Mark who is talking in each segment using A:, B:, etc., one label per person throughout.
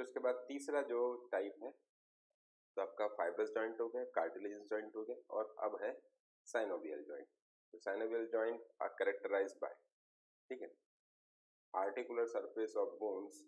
A: फिर उसके बाद तीसरा जो टाइप है तो आपका फाइब्रस जॉइंट हो गया, कार्टिलेजियस जॉइंट हो गया, और अब है साइनोवियल जॉइंट। तो synovial joint are characterized by, ठीक है, articular surface of bones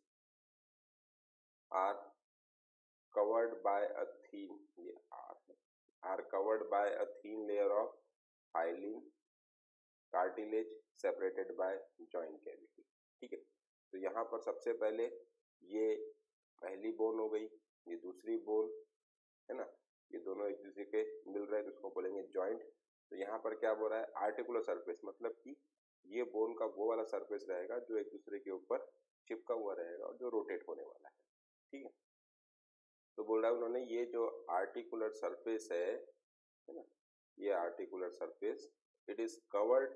A: are covered by a thin, ये are covered by a thin layer of hyaline cartilage separated by joint cavity, ठीक है। तो यहाँ पर सबसे पहले ये पहली बोन हो गई, ये दूसरी बोन है ना, ये दोनों एक दूसरे के मिल रहे हैं तो उसको बोलेंगे जॉइंट। तो यहाँ पर क्या बोल रहा है, आर्टिकुलर सरफेस, मतलब कि ये बोन का वो वाला सरफेस रहेगा जो एक दूसरे के ऊपर चिपका हुआ रहेगा और जो रोटेट होने वाला है, ठीक है। तो बोल रहा है उन्होंने ये जो आर्टिकुलर सरफेस है ना, ये articular surface it is covered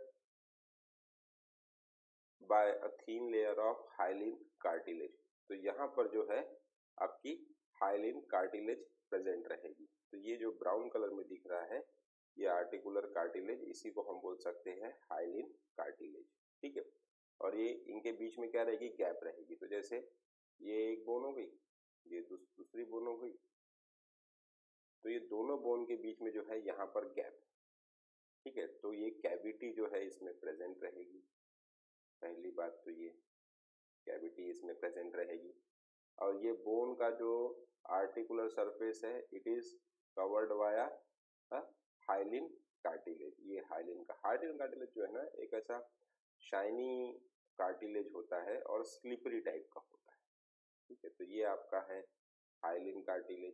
A: by a thin layer of hyaline cartilage. तो यहाँ पर जो है आपकी हाइलिन कार्टिलेज प्रेजेंट रहेगी। तो ये जो ब्राउन कलर में दिख रहा है ये आर्टिकुलर कार्टिलेज, इसी को हम बोल सकते हैं हाइलिन कार्टिलेज, ठीक है। और ये इनके बीच में क्या रहेगी, गैप रहेगी। तो जैसे ये एक बोन हो गई, ये दूसरी बोन हो गई, तो ये दोनों बोन के बीच में जो है यहाँ पर गैप, ठीक है। तो ये कैविटी जो है इसमें प्रेजेंट रहेगी, पहली बात तो ये कैविटी इसमें प्रेजेंट रहेगी। और ये बोन का जो आर्टिकुलर सरफेस है it is covered via hyaline cartilage. ये हाइलिन कार्टिलेज जो है ना एक ऐसा शाइनी कार्टिलेज होता है और स्लिपरी टाइप का होता है, ठीक है। तो ये आपका है hyaline cartilage,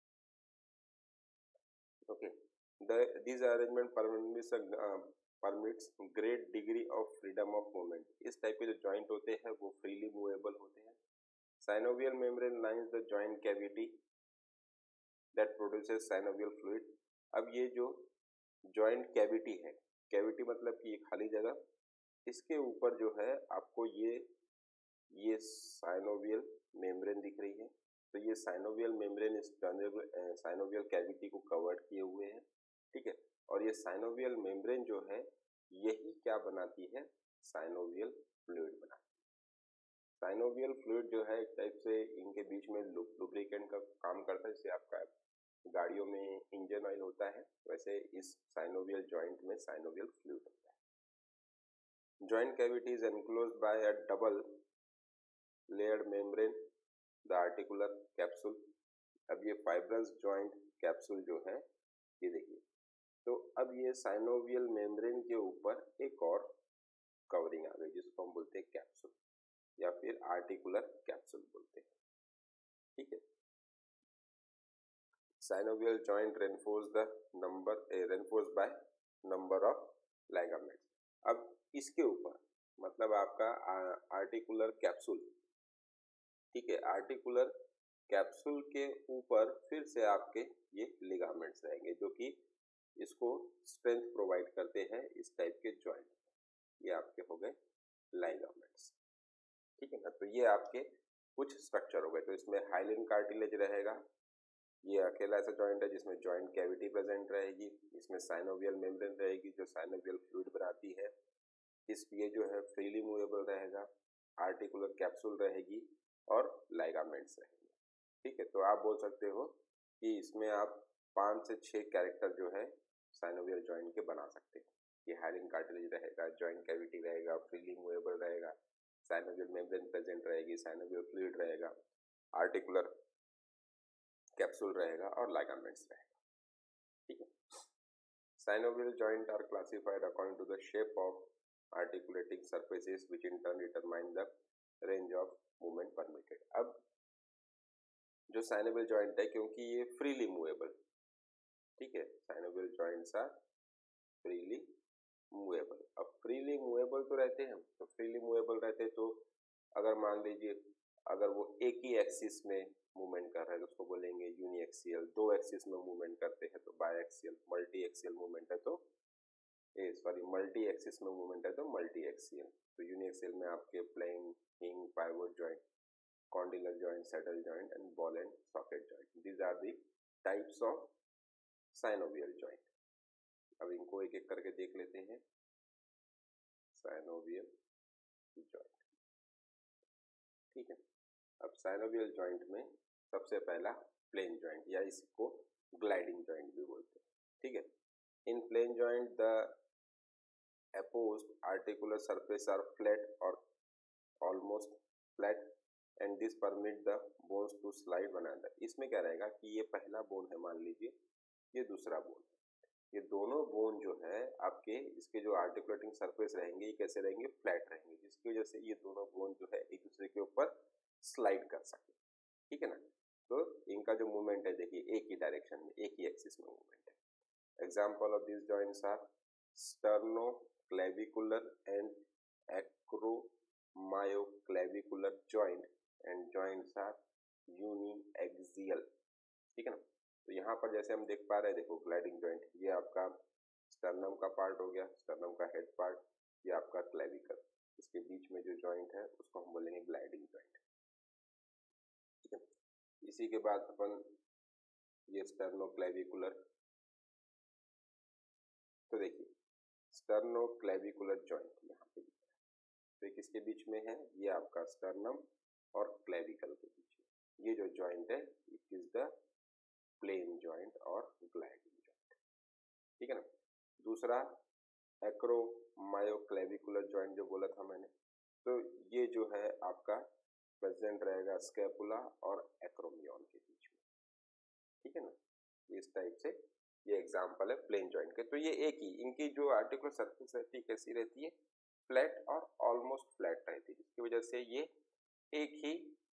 A: okay. This arrangement permits great degree of freedom of movement. इस टाइप के जो जॉइंट होते हैं वो फ्रीली मूवेबल होते हैं। Synovial membrane lines the joint cavity that produces synovial fluid. अब ये जो जॉइंट कैविटी है, कैविटी मतलब कि ये खाली जगह, इसके ऊपर जो है आपको ये साइनोवियल मेम्ब्रेन दिख रही है। तो ये साइनोवियल मेम्ब्रेन इस साइनोवियल कैविटी को कवर्ड किए हुए हैं, ठीक है। और ये साइनोवियल मेम्ब्रेन जो है यही क्या बनाती है, साइनोवियल फ्लूइड बनाती है। साइनोवियल फ्लूइड जो है एक टाइप से इनके बीच में लुब्रिकेंट का काम करता है। जैसे आपका गाड़ियों में इंजन ऑयल होता है वैसे इस साइनोवियल जॉइंट में साइनोवियल फ्लूइड होता है। Joint cavity is enclosed by a double layered membrane the articular capsule. अब ये फाइब्रस जॉइंट कैप्सूल जो है ये देखिए, तो अब ये साइनोवियल मेम्ब्रेन के ऊपर एक और कवरिंग आ गई जिसको हम बोलते हैं कैप्सूल या फिर आर्टिकुलर कैप्सूल बोलते हैं, ठीक है। Synovial joint reinforced by number of ligaments। अब इसके ऊपर मतलब आपका आर्टिकुलर कैप्सूल, ठीक है, आर्टिकुलर कैप्सूल के ऊपर फिर से आपके ये लिगामेंट्स रहेंगे जो कि इसको स्ट्रेंथ प्रोवाइड करते हैं इस टाइप के जॉइंट। ये आपके हो गए लिगामेंट्स, ठीक है ना। तो ये आपके कुछ स्ट्रक्चर हो गए। तो इसमें हाइलिन कार्टिलेज रहेगा, ये अकेला ऐसा जॉइंट है जिसमें जॉइंट कैविटी प्रेजेंट रहेगी, इसमें साइनोवियल मेम्ब्रेन रहेगी जो साइनोवियल फ्लूइड बनाती है, ये जो है फ्रीली मूवेबल रहेगा, आर्टिकुलर कैप्सूल रहेगी और लाइगामेंट्स रहेंगे, ठीक है। तो आप बोल सकते हो कि इसमें आप 5 से 6 कैरेक्टर जो है साइनोवियल जॉइंट के बना सकते हैं। ये हाइलिन कार्टिलेज रहेगा, जॉइंट कैविटी रहेगा, फ्रीली मूवेबल रहेगा, साइनोवियल मेम्ब्रेन प्रेजेंट रहेगी, साइनोवियल फ्लूइड रहेगा, आर्टिकुलर कैप्सूल रहेगा और लाइगामेंट्स रहेगा, ठीक है। Synovial joint are classified according to the shape of articulating surfaces which in turn determine the range of movement permitted। अब जो साइनोवियल जॉइंट है क्योंकि ये फ्रीली मूवेबल, ठीक है, synovial joints are freely movable. अब फ्रीली मूवेबल तो रहते हैं, तो फ्रीली मूवेबल रहते तो अगर मान लीजिए अगर वो एक ही एक्सिस में मूवमेंट कर रहा है तो उसको बोलेंगे यूनिएक्सियल, 2 एक्सिस में मूवमेंट करते हैं तो बायएक्सियल, मल्टी एक्सियल मूवमेंट है तो मल्टी एक्सिस में मूवमेंट है तो मल्टी एक्सियल। तो यूनिएक्सियल में आपके plane, hinge, pivot joint, condylar joint, saddle joint and ball and socket joint. These are the types of synovial joint. अब इनको एक एक करके देख लेते हैं। साइनोवियल जॉइंट, ठीक है। अब साइनोवियल जॉइंट में सबसे पहला प्लेन जॉइंट या इसको ग्लाइडिंग जॉइंट भी बोलते हैं, ठीक है। In plane joint the apposed articular surface are flat और almost flat and this permit the bones to slide one another. इसमें क्या रहेगा कि ये पहला बोन है, मान लीजिए ये दूसरा बोन है, ये दोनों बोन जो है आपके इसके जो आर्टिकुलेटिंग सरफेस रहेंगे ये कैसे रहेंगे, फ्लैट रहेंगे, जिसकी वजह से ये दोनों बोन जो है एक दूसरे के ऊपर स्लाइड कर सके, ठीक है ना। तो इनका जो मूवमेंट है देखिए एक ही डायरेक्शन में, एक ही एक्सिस में मूवमेंट है। Example of this joints are sternoclavicular and acromioclavicular joint and joints are uniaxial, ठीक है ना। तो यहाँ पर जैसे हम देख पा रहे हैं, देखो ग्लाइडिंग जॉइंट ये आपका स्टर्नम का पार्ट हो गया, स्टर्नम का हेड पार्ट, ये आपका क्लेविकल, इसके बीच में जो जॉइंट है उसको हम बोलेंगे ग्लाइडिंग जॉइंट, ठीक है। इसी के बाद अपन ये स्टर्नोक्लेविकुलर, तो देखिए स्टर्नोक्लेविकुलर जॉइंट यहाँ पे तो किसके बीच में है, ये आपका स्टर्नम और क्लेविकल के बीच में ये जो जॉइंट है it is the plane joint और ग्लाइडिंग जॉइंट, ठीक है ना। दूसरा एक्रोमायोक्लेविकुलर जॉइंट जो बोला था मैंने, तो ये जो है आपका प्रेजेंट रहेगा स्कैपुला और एक्रोमियन के बीच में, ठीक है ना। इस टाइप से ये एग्जांपल है प्लेन जॉइंट के। तो ये एक ही इनकी जो आर्टिकुलर सरफेस रहती है कैसी रहती है, फ्लैट और ऑलमोस्ट फ्लैट रहती है, जिसकी वजह से ये एक ही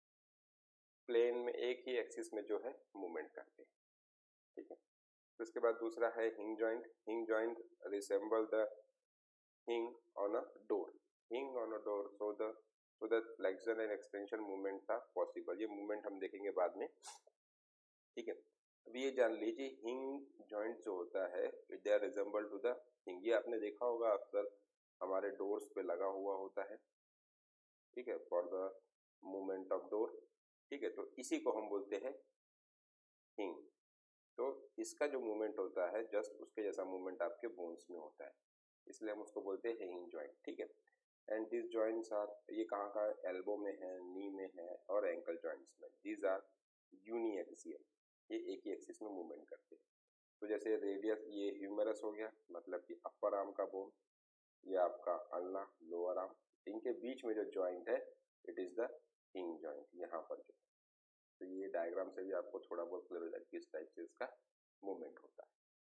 A: प्लेन में एक ही एक्सिस में जो है मूवमेंट करते हैं, ठीक है। तो इसके बाद दूसरा है hinge joint. Hinge joint resemble the hinge on a door, hinge on a door, so the flexion and extension movement are possible. ये मूवमेंट हम देखेंगे बाद में, ठीक है। अभी ये जान लीजिए हिंग जॉइंट जो होता है they are resemble to the hinge, ये आपने देखा होगा अक्सर हमारे डोर्स पे लगा हुआ होता है, ठीक है, for the movement of door, ठीक है। तो इसी को हम बोलते हैं हिंग। तो इसका जो मूवमेंट होता है जस्ट उसके जैसा मूवमेंट आपके बोन्स में होता है, इसलिए हम उसको बोलते हैं हिंग जॉइंट, ठीक है। एंड दिस जॉइंट्स आर, ये कहाँ का, एल्बो में है, नी में है और एंकल जॉइंट्स में। दीज आर यूनिएक्सियल, ये एक ही एक्सिस में मूवमेंट करते हैं। तो जैसे रेडियस, ये ह्यूमरस हो गया, मतलब कि अपर आर्म का बोन, ये आपका अल्ना लोअर आर्म, इनके बीच में जो जॉइंट है it is the hinge joint, यहाँ पर जो। तो ये डायग्राम से भी आपको थोड़ा बहुत क्लियर हो जाएगा किस टाइप से इसका मूवमेंट होता है,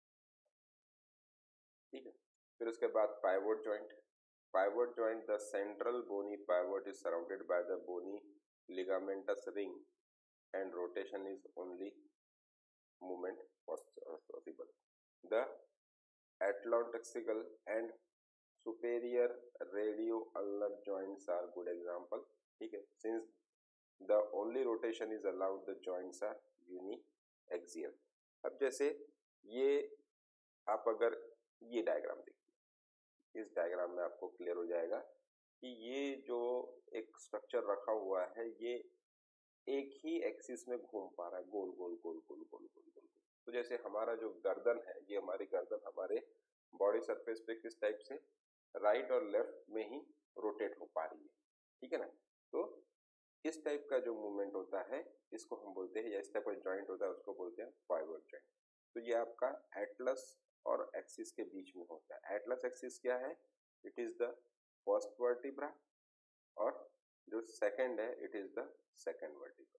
A: ठीक है। फिर उसके बाद pivot joint. Pivot joint, the central bony pivot is surrounded by the bony ligamentous ring and rotation is only movement possible. The atlantical and superior radioulnar joints are good example, ठीक है। Since the only rotation is allowed, the joints are uniaxial. अब जैसे ये आप अगर ये diagram देखिए, इस डायग्राम में आपको क्लियर हो जाएगा कि ये जो एक स्ट्रक्चर रखा हुआ है ये एक ही एक्सिस में घूम पा रहा है, गोल गोल गोल गोल गोल गोल गोल। तो जैसे हमारा जो गर्दन है, ये हमारी गर्दन हमारे बॉडी सरफेस पे किस टाइप से राइट और लेफ्ट में ही रोटेट हो पा रही है, ठीक है ना। तो इस टाइप का जो मूवमेंट होता है इसको हम बोलते हैं, या इस टाइप का जॉइंट होता है उसको बोलते हैं पाइवोट जॉइंट। तो ये आपका एटलस और एक्सिस के बीच में होता है। एटलस एक्सिस क्या है, it is the first vertebra और जो सेकंड है it is the second vertebra,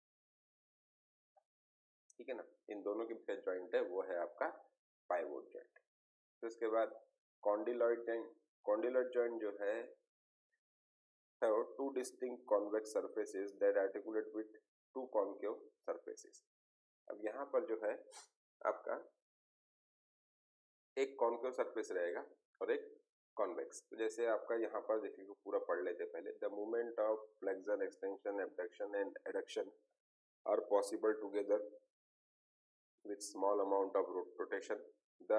A: ठीक है ना। इन दोनों के बीच जॉइंट है वो है आपका पाइवोट जॉइंट। तो इसके बाद कॉन्डिलॉइड जॉइंट। कॉन्डिलॉइड जॉइंट जो है have two distinct convex surfaces that articulate with two concave surfaces. अब यहाँ पर जो है आपका एक कॉन्केव सरफेस रहेगा और एक कॉन्वेक्स। तो जैसे आपका यहाँ पर देखिए पूरा पढ़ लेते पहले, the movement of flexion, extension, abduction and adduction are possible together with small amount of rotation. The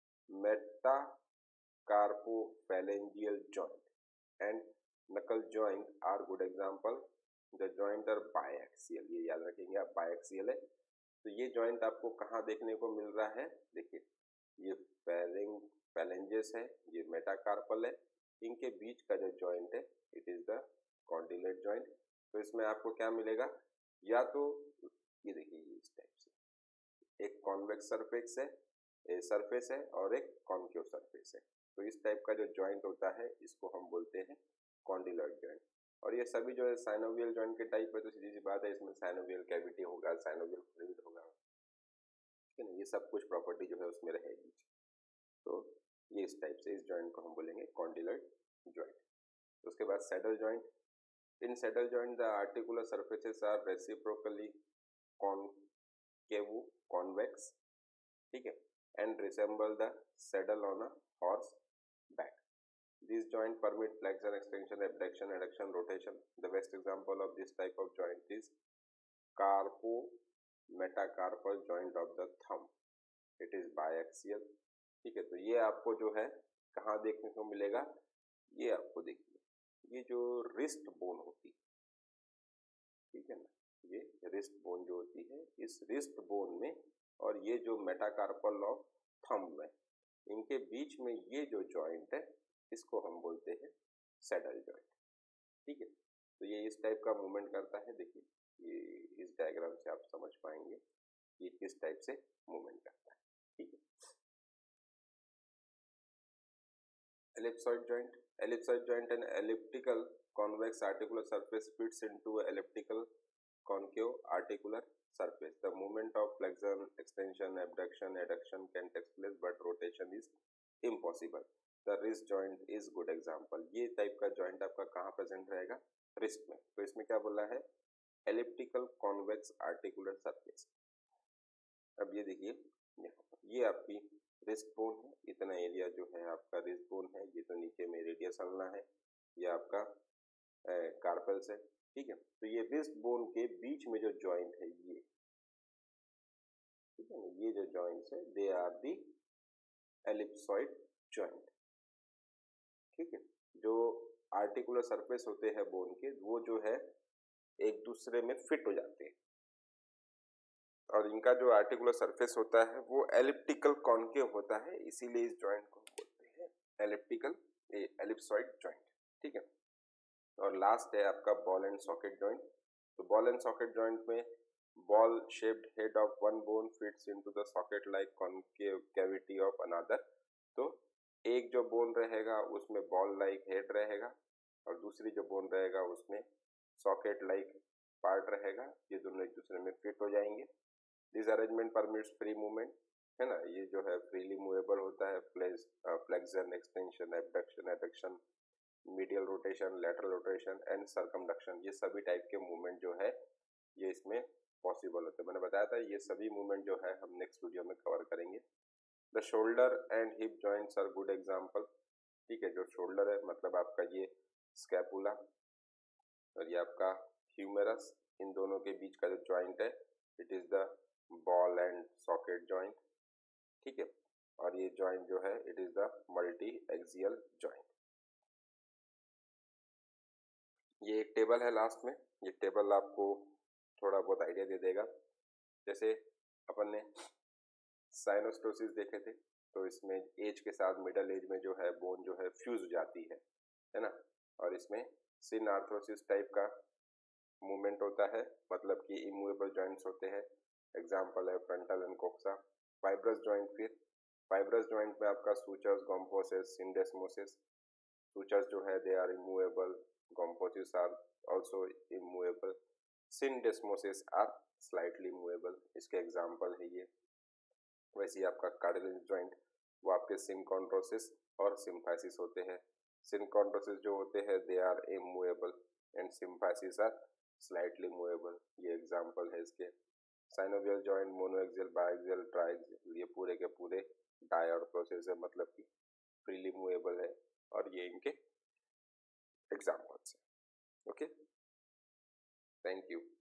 A: metacarpophalangeal joint and knuckle joint are good example. The joint are biaxial, ये याद रखेंगे आप, biaxial है। तो ये joint आपको कहाँ देखने को मिल रहा है, देखिए ये phalanges है, ये metacarpal है, इनके बीच का जो joint है it is the condylate joint। तो तो इसमें आपको क्या मिलेगा, या तो ये देखिए इस टाइप से एक कॉन्वेक्स सरफेस है और एक कॉन्केव सरफेस है। तो इस टाइप का जो जॉइंट होता है इसको हम बोलते हैं कॉन्डिलॉइड जॉइंट। और ये सभी जो है साइनोवियल जॉइंट के टाइप है, तो सीधी सी बात है इसमें साइनोवियल कैविटी होगा, साइनोवियल फ्लूइड होगा, ठीक है ना, ये सब कुछ प्रॉपर्टी जो है उसमें रहेगी। तो ये इस टाइप से इस जॉइंट को हम बोलेंगे कॉन्डिलॉइड जॉइंट। उसके बाद saddle joint. In saddle joint the articular surfaces are reciprocally concave convex, ठीक है, and resemble the saddle on a horse back. These joints permit flexion, extension, abduction, adduction, rotation. The best example of this type of joint is carpo-metacarpal joint of the thumb. It is biaxial. ठीक है, तो ये आपको जो है कहाँ देखने को मिलेगा, ये आपको देखिए, ये जो रिस्ट बोन होती है, ठीक है ना, ये रिस्ट बोन जो होती है, इस रिस्ट बोन में और ये जो मेटाकार्पल ऑफ थंब में, इनके बीच में ये जो जॉइंट है इसको हम बोलते हैं सैडल जॉइंट, ठीक है। तो ये इस टाइप का मूवमेंट करता है, देखिए ये इस डायग्राम से आप समझ पाएंगे ये किस टाइप से मूवमेंट करता है, ठीक है। ellipsoid joint an elliptical convex articular surface fits into elliptical concave articular surface. The movement of flexion, extension, abduction, adduction can take place, but rotation is impossible. The wrist joint is good example. ये type का joint आपका कहाँ present रहेगा, wrist में। तो इसमें क्या बोला है, एलिप्टिकल कॉन्वेक्स आर्टिकुलर सरफेस। अब ये देखिए ये आपकी रिस्ट बोन है, इतना एरिया जो है आपका रिस्ट बोन है, ये तो नीचे में रेडियस अल्ना है, ये आपका कार्पल्स है, ठीक है। तो ये रिस्ट बोन के बीच में जो जॉइंट है ये, ठीक है ना, ये जो जॉइंट्स है they are the ellipsoid joint, ठीक है। जो आर्टिकुलर सरफेस होते हैं बोन के, वो जो है एक दूसरे में फिट हो जाते हैं, और इनका जो आर्टिकुलर सरफेस होता है वो एलिप्टिकल कॉन्केव होता है, इसीलिए इस जॉइंट को बोलते हैं एलिप्टिकल एलिप्सॉइड जॉइंट, ठीक है। और लास्ट है आपका बॉल एंड सॉकेट जॉइंट। तो बॉल एंड सॉकेट जॉइंट में ball shaped head of one bone fits into the socket like concave cavity of another. तो एक जो बोन रहेगा उसमें बॉल लाइक हेड रहेगा, और दूसरी जो बोन रहेगा उसमें सॉकेट लाइक पार्ट रहेगा, ये दोनों एक दूसरे में फिट हो जाएंगे। This arrangement permits free movement, है ना, ये जो है फ्रीली मूवेबल होता है, flexion, extension, abduction, adduction, medial rotation, lateral rotation and circumduction, ये सभी टाइप के मूवमेंट जो है ये इसमें पॉसिबल होते हैं। मैंने बताया था ये सभी मूवमेंट जो है हम नेक्स्ट वीडियो में कवर करेंगे। The shoulder and hip joints are good example, ठीक है। जो शोल्डर है मतलब आपका ये स्कैपुला और ये आपका ह्यूमेरस, इन दोनों के बीच का जो जॉइंट है it is the ball and socket joint, ठीक है। और ये जॉइंट जो है it is the multi axial joint. ये एक टेबल है लास्ट में, ये टेबल आपको थोड़ा बहुत आइडिया दे देगा। जैसे अपन ने साइनोस्टोसिस देखे थे, तो इसमें एज के साथ मिडल एज में जो है बोन जो है फ्यूज हो जाती है ना, और इसमें सिन आर्थरोसिस टाइप का मूवमेंट होता है, मतलब कि इमूवेबल जॉइंट्स होते हैं। एग्जाम्पल है frontal and coxa. Fibrous joint, फिर फाइब्रस जॉइंट में आपका सूचर्स, गॉम्पोसिस, सिंडेस्मोसिस। सूचर्स जो है they are immovable, gomphosis are also immovable, syndesmosis are slightly movable, इसके एग्जाम्पल है ये। वैसे ही आपका कार्टिलेजिनस जॉइंट वो आपके सिनकॉन्ड्रोसिस और सिम्फाइसिस होते हैं। सिनकॉन्ड्रोसिस जो होते हैं they are immovable and symphysis are slightly movable, ये एग्जाम्पल है इसके। Synovial joint monoaxial, biaxial, triaxial, ये पूरे के पूरे डायऑर्थोसिस है, मतलब कि फ्रीली मूवेबल है, और ये इनके एग्जाम्पल्स हैं। Okay, thank you.